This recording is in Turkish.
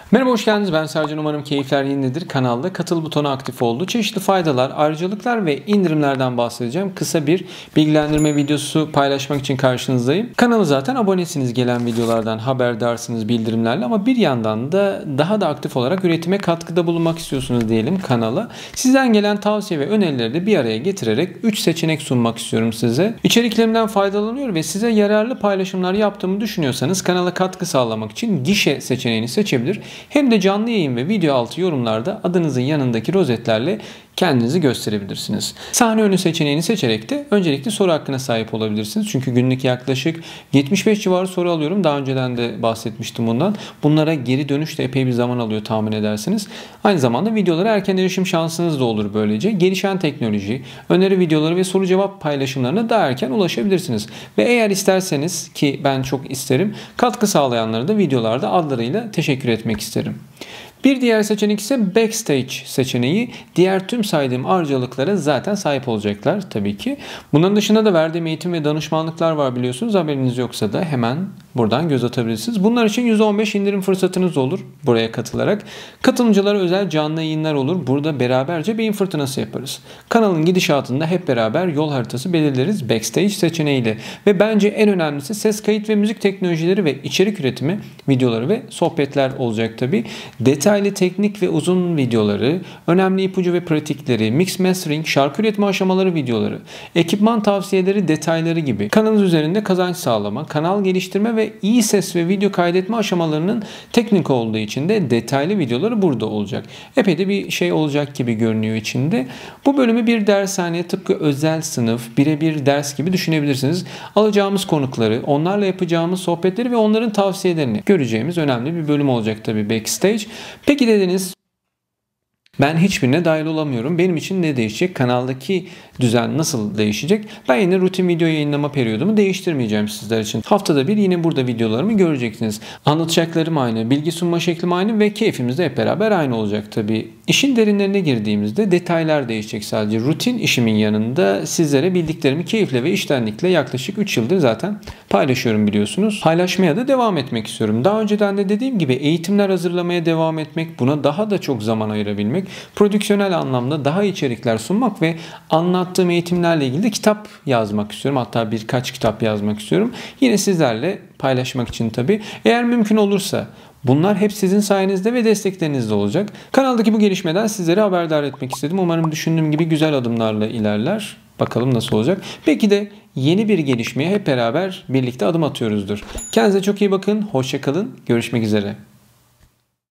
Merhaba, hoş geldiniz. Ben Sercan. Umarım keyifler yerindedir. Kanalda katıl butonu aktif oldu. Çeşitli faydalar, ayrıcalıklar ve indirimlerden bahsedeceğim. Kısa bir bilgilendirme videosu paylaşmak için karşınızdayım. Kanalı zaten abonesiniz, gelen videolardan haberdarsınız bildirimlerle, ama bir yandan da daha da aktif olarak üretime katkıda bulunmak istiyorsunuz diyelim kanala. Sizden gelen tavsiye ve önerileri de bir araya getirerek 3 seçenek sunmak istiyorum size. İçeriklerimden faydalanıyor ve size yararlı paylaşımlar yaptığımı düşünüyorsanız kanala katkı sağlamak için gişe seçeneğini seçebilir. Hem de canlı yayın ve video altı yorumlarda adınızın yanındaki rozetlerle kendinizi gösterebilirsiniz. Sahne önü seçeneğini seçerek de öncelikle soru hakkına sahip olabilirsiniz. Çünkü günlük yaklaşık 75 civarı soru alıyorum. Daha önceden de bahsetmiştim bundan. Bunlara geri dönüş de epey bir zaman alıyor, tahmin edersiniz. Aynı zamanda videolara erken erişim şansınız da olur böylece. Gelişen teknoloji, öneri videoları ve soru cevap paylaşımlarına daha erken ulaşabilirsiniz. Ve eğer isterseniz, ki ben çok isterim, katkı sağlayanlara da videolarda adlarıyla teşekkür etmek isterim. Bir diğer seçenek ise Backstage seçeneği. Diğer tüm saydığım ayrıcalıklara zaten sahip olacaklar tabii ki. Bunun dışında da verdiğim eğitim ve danışmanlıklar var, biliyorsunuz. Haberiniz yoksa da hemen buradan göz atabilirsiniz. Bunlar için %15 indirim fırsatınız olur buraya katılarak. Katılımcılara özel canlı yayınlar olur. Burada beraberce beyin fırtınası yaparız. Kanalın gidişatında hep beraber yol haritası belirleriz Backstage seçeneğiyle. Ve bence en önemlisi ses kayıt ve müzik teknolojileri ve içerik üretimi videoları ve sohbetler olacak tabii. Detaylı teknik ve uzun videoları, önemli ipucu ve pratikleri, mix mastering, şarkı üretme aşamaları videoları, ekipman tavsiyeleri, detayları gibi kanalınız üzerinde kazanç sağlama, kanal geliştirme ve iyi ses ve video kaydetme aşamalarının teknik olduğu için de detaylı videoları burada olacak. Epey de bir şey olacak gibi görünüyor içinde. Bu bölümü bir dershane, tıpkı özel sınıf, birebir ders gibi düşünebilirsiniz. Alacağımız konukları, onlarla yapacağımız sohbetleri ve onların tavsiyelerini göreceğimiz önemli bir bölüm olacak tabii Backstage. Peki dediniz, ben hiçbirine dahil olamıyorum. Benim için ne değişecek? Kanaldaki düzen nasıl değişecek? Ben yine rutin video yayınlama periyodumu değiştirmeyeceğim sizler için. Haftada bir yine burada videolarımı göreceksiniz. Anlatacaklarım aynı, bilgi sunma şeklim aynı ve keyfimiz de hep beraber aynı olacak tabii. İşin derinlerine girdiğimizde detaylar değişecek sadece. Rutin işimin yanında sizlere bildiklerimi keyifle ve içtenlikle yaklaşık 3 yıldır zaten paylaşıyorum, biliyorsunuz. Paylaşmaya da devam etmek istiyorum. Daha önceden de dediğim gibi eğitimler hazırlamaya devam etmek, buna daha da çok zaman ayırabilmek, prodüksiyonel anlamda daha içerikler sunmak ve anlattığım eğitimlerle ilgili de kitap yazmak istiyorum. Hatta birkaç kitap yazmak istiyorum. Yine sizlerle paylaşmak için tabii. Eğer mümkün olursa bunlar hep sizin sayenizde ve desteklerinizde olacak. Kanaldaki bu gelişmeden sizleri haberdar etmek istedim. Umarım düşündüğüm gibi güzel adımlarla ilerler. Bakalım nasıl olacak. Belki de yeni bir gelişmeye hep beraber birlikte adım atıyoruzdur. Kendinize çok iyi bakın. Hoşça kalın. Görüşmek üzere.